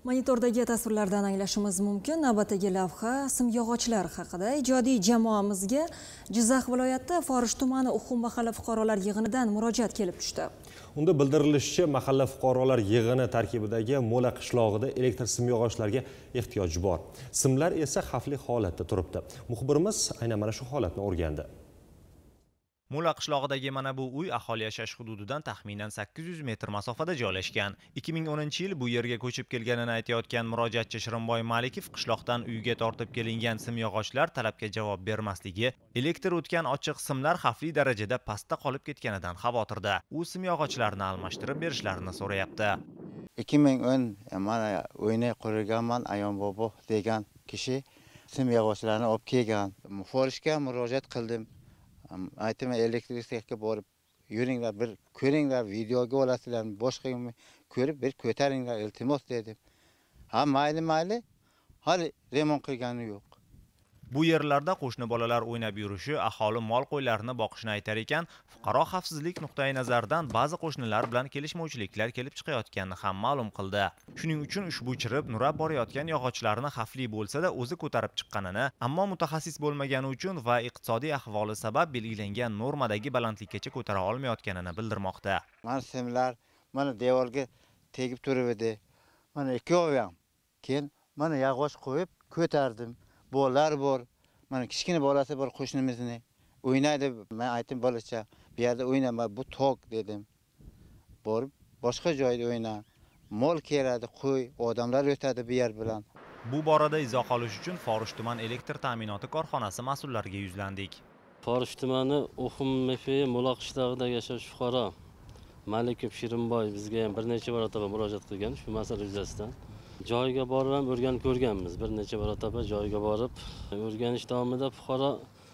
Monitordagi tasvirlardan anglashimiz mumkin. Navbatdagi lavha simyog'ochlar haqida. Ijodiy jamoamizga Jizzax viloyati Forish tumani Uxum mahalla fuqarolar yig'inidan murojaat kelib tushdi. Unda bildirilishicha, mahalla fuqarolar yig'ini tarkibidagi Mo'la qishlog'ida elektr simyog'ochlarga ehtiyoj bor. Simlar esa xavfli holatda turibdi. Muxbirimiz aynan mana shu holatni o'rgandi. Mo'la qishlog'idagi mana bu uy aholi yashash hududidan taxminan 800 metr masofada joylashgan. 2010-yil bu yerga ko'chib kelganini aytayotgan murojaatchi Shirinboy Malikov qishloqdan uyga tortib kelingan simyog'ochlar talabga javob bermasligi, elektr o'tgan ochiq simlar xavfli darajada pastda qolib ketganidan xavotirda. U simyog'ochlarni almashtirib berishlarini so'rayapti. 2010 mana uyni qurganman, Ayon bobo degan kishi simyog'ochlarni olib kelgan. Forishga murojaat qildim. Aytdim, elektrikga borib yuringlar, bir ko'ringlar, videoga olasizlar, boshqa ko'rib bir ko'taringlar, iltimos dedim. Ha, mayli, hali remont qilgani yo'q. Bu yerlarda qo'shni bolalar o'ynab yurishi, aholi mol qo'ylarini boqishni aytar ekan, fuqaro xavfsizlik nuqtai nazaridan ba'zi qo'shnilar bilan kelishmovchiliklar kelib chiqayotganini ham ma'lum qildi. Shuning uchun ushbu chirib, nurab borayotgan yog'ochlarni xavfli bo'lsa-da o'zi ko'tarib chiqqanini, ammo mutaxassis bo'lmagani uchun va iqtisodiy ahvoli sabab belgilangan normadagi balandlikkacha ko'tara olmayotganini bildirmoqda. Mana simlar mana devorga tegib turibdi. Mana ikkovim. Keyin mana yog'och qo'yib ko'tardim. Bolalar bor. Mana kichkina bolasi bor qo'shnimizni. O'ynaydi. Men aytdim, bolacha, bu yerda o'ynama, bu tok dedim. Borib boshqa joyda o'yna. Mol keladi, qo'y, odamlar o'tadi bu yer bilan. Bu borada izoh olish uchun Forish tuman elektr ta'minoti korxonasi mas'ullariga yuzlandik. Forish tumani Uxum Mo'la qishlog'ida yashovchi fuqaro Malikov Shirinboy bizga ham bir necha marotaba murojaat qilgan shu masala yuzasidan. Joyiga borib ham o'rganib ko'rganmiz. Bir necha marotaba joyiga borib o'rganish davomida fuqaro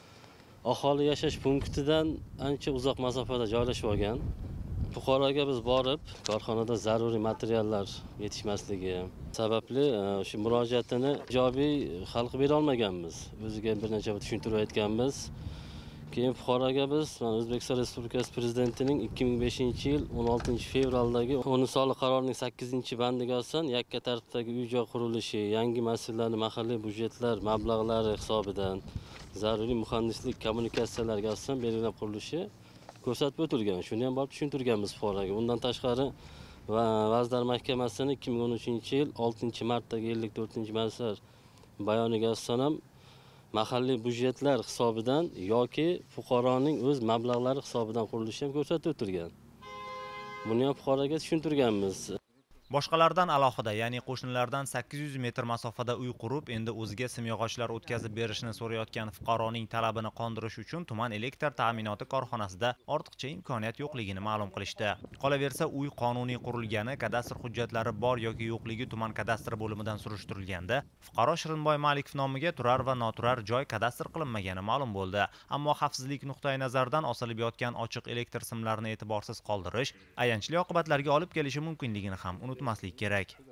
aholi yashash punktidan ancha uzoq masofada joylashib olgan. Fuqaroga biz borib, korxonada zaruriy materiallar yetishmasligi sababli shu murojaatini ijobiy hal qilib bera olmaganmiz. O'ziga bir necha bor tushuntirib aytganmiz. Keyin fuqaroga biz O'zbekiston Respublikasi Prezidentining 2005-yil 16-fevraldagi qonun soliq qarorining 8-bandiga asosan yakka tartibdagi uy-joy qurilishi, yangi mas'ullarning mahalliy byudjetlar mablag'lari hisobidan zaruriy muhandislik kommunikatsiyalarga asosan belgilab qurilishi ko'rsatib o'tilgan. Shuni ham borib tushuntirganmiz fuqaroga. Undan tashqari Vazirlar Mahkamasining 2013-yil 6-martdagi 54-mansar bayoniga asosan ham mahalliy byudjetlar hisobidan yoki fuqaroning o'z mablag'lari hisobidan qurilishi ham ko'rsatib o'tilgan. Buni ham fuqaroga tushuntirganmiz. Boshqalardan alohida, ya'ni qo'shnilardan 800 metr masofada uy qurib, endi o'ziga simyog'ochlar o'tkazib berishni so'rayotgan fuqaroning talabini qondirish uchun tuman elektr ta'minoti korxonasida ortiqcha imkoniyat yo'qligini ma'lum qilishdi. Qolaversa, uy qonuniy qurilgani, kadastr hujjatlari bor yoki yo'qligi tuman kadastr bo'limidan surishtirilganda, fuqaro Shirinboy Malikov nomiga turar va noturar joy kadastr qilinmagani ma'lum bo'ldi. Ammo xavfsizlik nuqtai nazaridan osilib yotgan ochiq elektr simlarini e'tiborsiz qoldirish ayanchli oqibatlarga olib kelishi mumkinligini ham unutmaslik kerak.